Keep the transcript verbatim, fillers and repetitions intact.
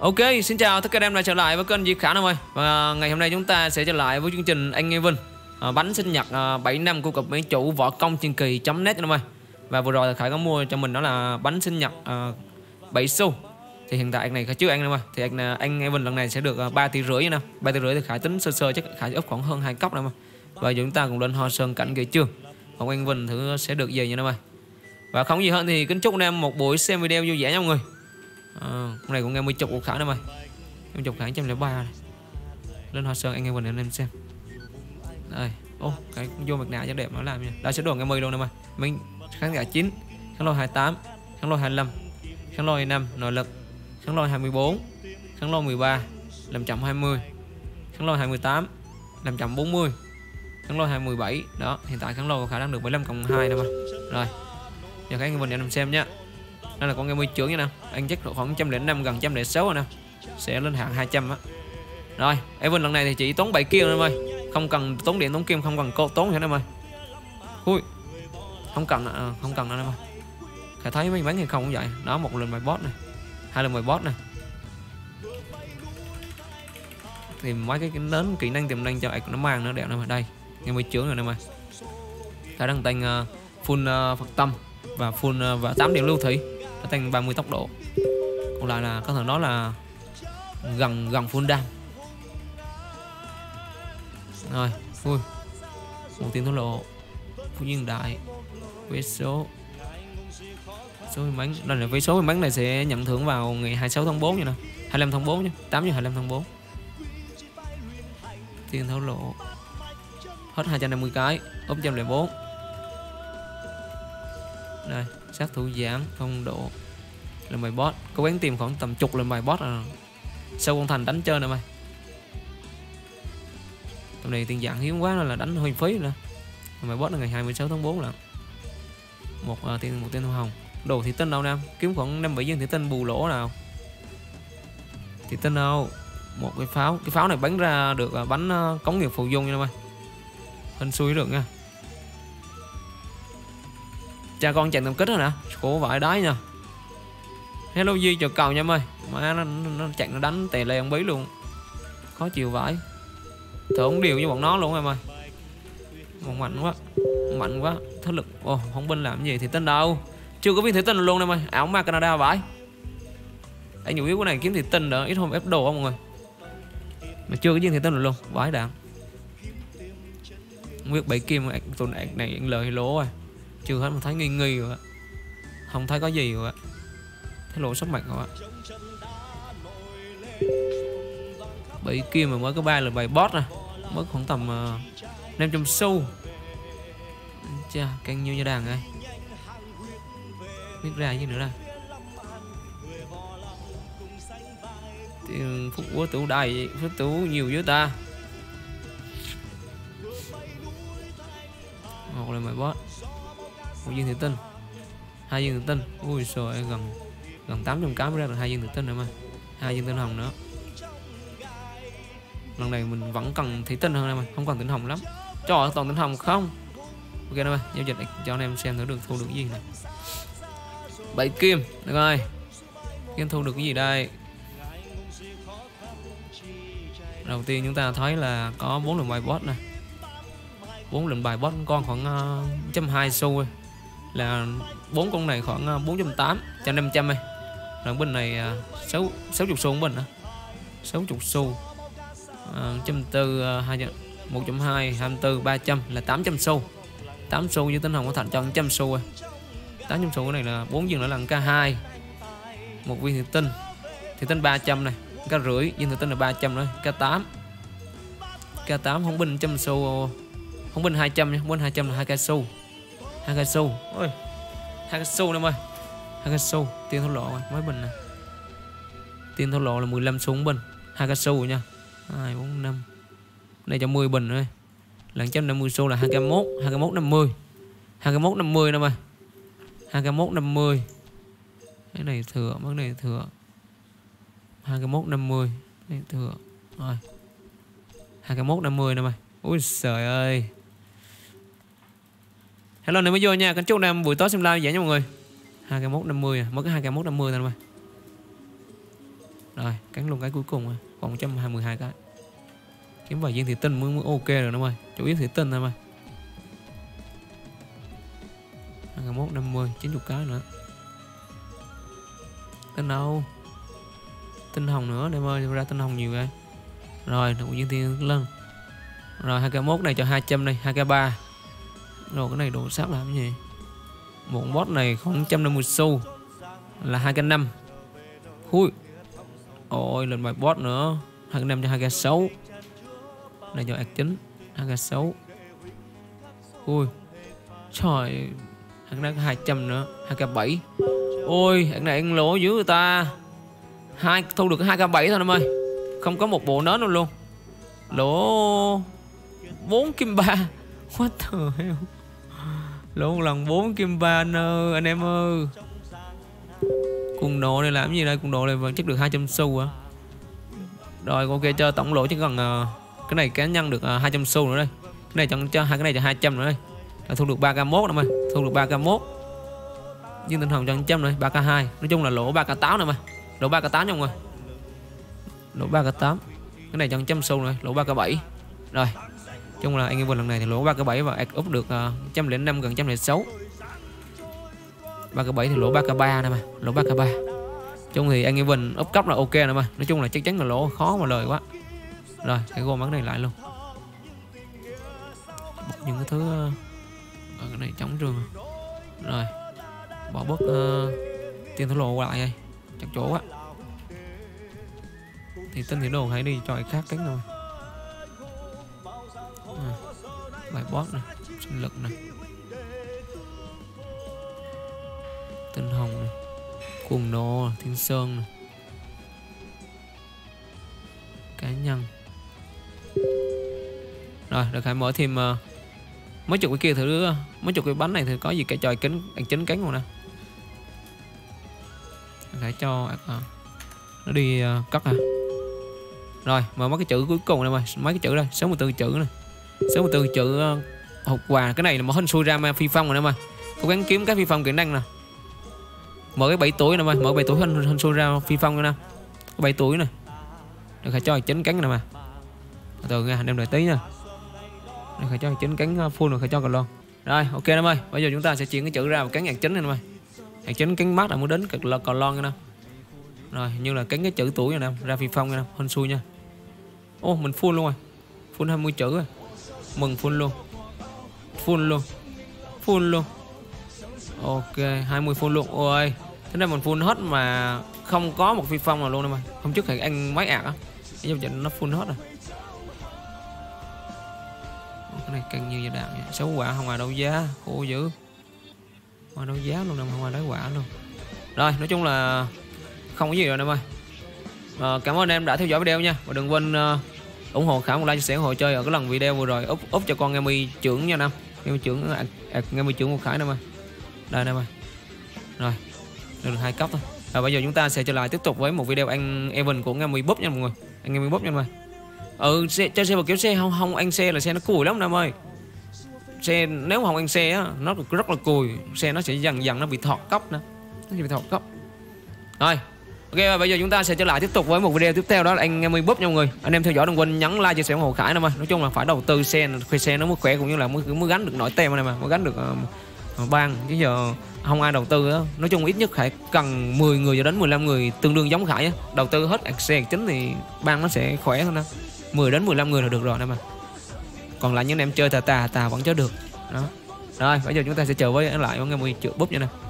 Ok, xin chào tất cả anh em đã trở lại với kênh Diệp Khả em ơi. Và ngày hôm nay chúng ta sẽ trở lại với chương trình Anh Evan à, bánh sinh nhật à, bảy năm của cục mỹ chủ võ công truyền kỳ chấm net em ơi. Và vừa rồi Khải có mua cho mình đó là bánh sinh nhật à, bảy xu. Thì hiện tại anh này Khải trước anh em ơi. Thì anh anh Evan lần này sẽ được à, ba tỷ rưỡi nè. ba tỷ rưỡi thì Khải tính sơ sơ chắc Khải sẽ úp khoảng hơn hai cốc em ơi. Và giờ chúng ta cùng lên Hoa Sơn cảnh kỳ chương. Còn anh Evan thử sẽ được gì nha em ơi. Và không gì hơn thì kính chúc anh em một buổi xem video vui vẻ nha mọi người. À, hôm nay cũng nghe mươi chục của Khải nữa mày, em chục Khải một trăm lẻ ba này. Lên Hoa Sơn anh em mình anh em xem đây. Ô cái vô mặt nạ cho đẹp nó làm nha. Đã sẽ đồ nghe mười luôn nè mày. Mình kháng giả chín, kháng lôi hai mươi tám, kháng lôi hai mươi lăm, kháng lôi hai mươi lăm, nội lực kháng lôi hai mươi bốn, kháng lôi mười ba, làm chậm hai mươi, kháng lôi hai mươi tám, làm chậm bốn mươi, kháng lôi hai mươi bảy. Đó, hiện tại kháng lôi của Khải đang được bảy mươi lăm cộng hai nè mày. Rồi giờ các anh mình anh em xem nhá. Đây là con game mươi trưởng như nào, anh chắc khoảng một trăm lẻ năm gần một trăm lẻ sáu rồi nè, sẽ lên hạng hai trăm á. Rồi Evan lần này thì chỉ tốn bảy kim em ơi, không cần tốn điện tốn kim, không cần cô tốn nữa em ơi. Ui không cần à, không cần nữa em ơi. Khải thấy mấy bán hay không cũng vậy đó. Một lần bài boss này, hai lần bài boss này, tìm mấy cái, cái nến kỹ năng tiềm năng cho nó mang nó đẹp nè. Đây game mươi trưởng rồi nè mày. Khải đang tăng uh, full uh, Phật tâm và full uh, và tám điểm lưu thủy, nó tăng ba mươi tốc độ. Còn lại là có thể nói là gần gần full đam. Rồi ui một tiền thổ lộ phú duyên đại vé số số bánh. Đây là vé số bánh này sẽ nhận thưởng vào ngày hai mươi sáu tháng tư nha nè, hai mươi lăm tháng tư nhé, tám giờ hai mươi lăm tháng tư. Tiền thổ lộ hết hai trăm năm mươi cái, ốp một trăm lẻ bốn. Đây sát thủ giảm phong độ là bài boss, cố gắng tìm khoảng tầm chục lần bài boss à. Sau con thành đánh chơi nè mày. Tầm này tiền dạng hiếm quá nên là đánh hơi phí nữa. Bài boss là ngày hai mươi sáu tháng tư là một uh, tiền một tên thu hồng. Đồ thị tinh đâu nam, kiếm khoảng năm bảy viên thị tinh bù lỗ nào. Thị tinh đâu, một cái pháo, cái pháo này bắn ra được uh, bắn uh, cống nghiệp phù dung nha mày. Hình xui được nha. Cha con chạy tầm kích rồi nè, khổ vãi đái nha. Hello Duy chào cầu nha em ơi. Mà nó, nó chặn nó đánh tè lè ông bí luôn, khó chịu vãi. Thở không điều với bọn nó luôn em ơi. Bọn mạnh quá, mạnh quá. Thế lực, ồ không binh làm gì thì tên đâu. Chưa có viên thủy tinh luôn em ơi. Ảo ma Canada vãi. Anh chủ yếu cái này kiếm thủy tinh đỡ ít hôm ép đồ không mọi người. Mà chưa có viên thủy tinh luôn, vãi đạn. Không biết bảy kim tụi này này lời lỗ rồi. Chưa hết mà thấy nghi nghi rồi. Không thấy có gì rồi. Thấy lộ sốc mặt rồi. Bảy kim mà mới có ba là bài boss nè, mới khoảng tầm uh, năm trăm xu. Chà càng nhiêu nha đàn ơi. Biết ra gì nữa đây. Tiền phúc của tủ đầy, phúc tủ nhiều với ta. Một là bài boss, một viên thủy tinh, hai viên thủy tinh. Ui trời ơi, gần gần tám trăm cái mới ra được hai viên thủy tinh nữa mà. Hai viên tinh hồng nữa. Lần này mình vẫn cần thủy tinh hơn em ơi, không cần tinh hồng lắm. Trời ơi, toàn tinh hồng không. Ok em ơi, giao dịch cho anh em xem thử được thu được cái gì này. Bảy kim, được rồi. Kim thu được cái gì đây? Đầu tiên chúng ta thấy là có bốn lần bài boss này. bốn lần bài boss con khoảng uh, một trăm hai mươi xu thôi. Là bốn con này khoảng uh, bốn trăm tám mươi, cho năm trăm này. Rồi bên này uh, sáu mươi xu bên nữa. sáu mươi xu. một trăm bốn mươi, một trăm hai mươi, hai mươi tư, ba trăm là tám trăm xu. tám xu với tinh hồng có thành cho một trăm xu rồi. tám trăm xu cái này là bốn viên nữa là K hai. Một viên thủy tinh. Thủy tinh ba trăm này, K rưỡi, viên thủy tinh là ba trăm nữa, K tám. K tám không binh một trăm xu. Không binh hai trăm nha, không binh hai trăm là hai k xu. hai k xu. Ôi. hai k xu em ơi. hai k xu, tiền thổ lộ mấy bình nè. Tiền thổ lộ là mười lăm xu không binh, hai k xu nha. hai bốn năm. Này cho mười bình rồi. Là một trăm năm mươi xu là hai k mốt, hai k mốt năm mươi. hai k mốt năm mươi nè mày. hai k mốt năm mươi. Cái này thừa, cái này thừa. hai k mốt năm mươi, cái này thừa. Rồi. hai k mốt năm mươi nè mày. Ui trời ơi. Hello này mới vô nha, kính chúc em buổi tối xem live vậy nha mọi người. hai k mốt năm mươi à, mới có hai k mốt năm mươi thôi mày. Rồi cắn luôn cái cuối cùng rồi, còn một trăm hai mươi hai cái. Kiếm vài viên thủy tinh mới, mới ok rồi đúng ơi, chủ yếu thủy tinh thôi mà. hai mươi mốt, năm mươi, chín mươi cái nữa. Tinh đâu? Tinh hồng nữa em ơi, ra tinh hồng nhiều vậy. Rồi được viên thiên lân. Rồi hai k mốt này cho hai trăm này, hai k ba. Rồi cái này đồ sát làm cái gì? Một boss này không một trăm năm mươi xu là hai k năm. Ui. Ôi lên bài boss nữa, hai k năm cho hai k sáu. Này cho ạc chín, hai k sáu. Ui. Trời, hạng này có hai trăm nữa, hai k bảy. Ôi, hạng này ăn lỗ dữ người ta. Hai thu được hai k bảy thôi em ơi. Không có một bộ nến đâu luôn. Lỗ bốn kim ba. What the hell. Lỗ một lần bốn kim ba anh ơi, anh em ơi. Cuồng độ này làm gì đây? Cuồng độ này vẫn chắc được hai trăm xu à. Rồi ok, cho tổng lỗ chứ còn uh, cái này cá nhân được uh, hai trăm xu nữa đây. Cái này cho, cho hai cái này cho hai trăm nữa đây. Là thu được ba k mốt em ơi, thu được ba k mốt. Nhưng tinh hồng cho một trăm này, ba k hai. Nói chung là lỗ ba k tám nè mà. Lỗ ba k tám nha mọi người. Lỗ ba k tám. Cái này cho một trăm xu rồi, lỗ ba k bảy. Rồi. Chung là anh em vừa lần này thì lỗ ba k bảy và ạc úp được uh, một trăm lẻ năm gần một trăm lẻ sáu. ba k bảy thì lỗ ba k ba nè mà, lỗ ba k ba. Chung thì anh em Vinh úp cấp là ok nè mà. Nói chung là chắc chắn là lỗ khó mà lời quá. Rồi, hãy gom cái này lại luôn. Bật những cái thứ uh, cái này trống trường. Rồi. Bỏ bớt uh, tiền thổ lộ lại đây. Chắc chỗ quá. Thì tinh thì đồ hãy đi cho ai khác cánh rồi. À, bài boss này, sinh lực này. Tinh hồng này, cuồng nộ, thiên sơn này. Cá nhân. Rồi, được hãy mở thêm uh, mấy chục cái kia thử, uh, mấy chục cái bánh này thì có gì cái tròi kính, ăn chính cánh rồi nè. Hãy cho uh, nó đi uh, cắt à. Rồi, mở mấy cái chữ cuối cùng này mà, mấy cái chữ đây, sáu mươi tư chữ này. sáu mươi tư chữ uh, hộp quà, cái này là một hình xui ra mà phi phong rồi nè mà. Cố gắng kiếm cái phi phong kỹ năng nè. Mở cái bảy tuổi nè mà, mở bảy tuổi hình hình xui ra phi phong nè. Cái bảy tuổi nè. Được hãy cho chín cánh nè mà. Từ nha, anh em đợi tí nha. Được hãy cho chín cánh full rồi hãy cho còn luôn. Rồi, ok em ơi. Bây giờ chúng ta sẽ chuyển cái chữ ra một cánh nhạc chính này em ơi. Nhạc chính cánh mắt là muốn đến cực là còn lon nha nè. Rồi, như là cánh cái chữ tuổi này nè, ra phi phong nha nè, hình xui nha. Ô, mình full luôn rồi. Full hai mươi chữ rồi. Mừng full luôn. Full luôn. Full luôn. Ok, hai mươi full luôn. Ôi, thế nên mình full hết mà không có một phi phong nào luôn em ơi. Hôm trước thì ăn mấy ạc á. Bây giờ nó full hết rồi. Cái này căng như vậy đạn vậy. Sáu quả không ai đấu giá, khổ dữ. Không ai đấu giá luôn, không ai lấy quả luôn. Rồi, nói chung là không có gì rồi em ơi. À, cảm ơn em đã theo dõi video nha. Và đừng quên uh, ủng hộ Khải một like, chia sẻ, ủng hộ chơi ở cái lần video vừa rồi. Úp úp cho con Ngami trưởng nha Nam. Ngami trưởng à, à, Ngami trưởng của Khải em ơi. Đây em ơi. Rồi, được hai cấp thôi. Và bây giờ chúng ta sẽ trở lại tiếp tục với một video anh Evan của Ngami búp nha mọi người. Anh Ngami búp nha mọi người. Ừ, xe, cho xe vào kiểu xe không không anh xe là xe nó cùi lắm em ơi. Xe nếu mà không anh xe á, nó rất là cùi, xe nó sẽ dần dần nó bị thọt cốc nữa. Nó bị thọt cốc. Rồi. Ok, và bây giờ chúng ta sẽ trở lại tiếp tục với một video tiếp theo, đó là anh Ngami búp nha mọi người. Anh em theo dõi đừng quên nhấn like, chia sẻ, ủng hộ Khải em ơi. Nói chung là phải đầu tư xe, khoe xe nó mới khỏe cũng như là mới mới gắn được nổi tem này mà, mới gắn được uh, ban. Chứ giờ không ai đầu tư á. Nói chung ít nhất Khải cần mười người cho đến mười lăm người tương đương giống Khải á. Đầu tư hết xe chính thì ban nó sẽ khỏe hơn đó. mười đến mười lăm người là được rồi nè mà. Còn lại những em chơi tà tà tà vẫn chơi được. Đó. Rồi, bây giờ chúng ta sẽ chờ với lại Ngami búp nha nè.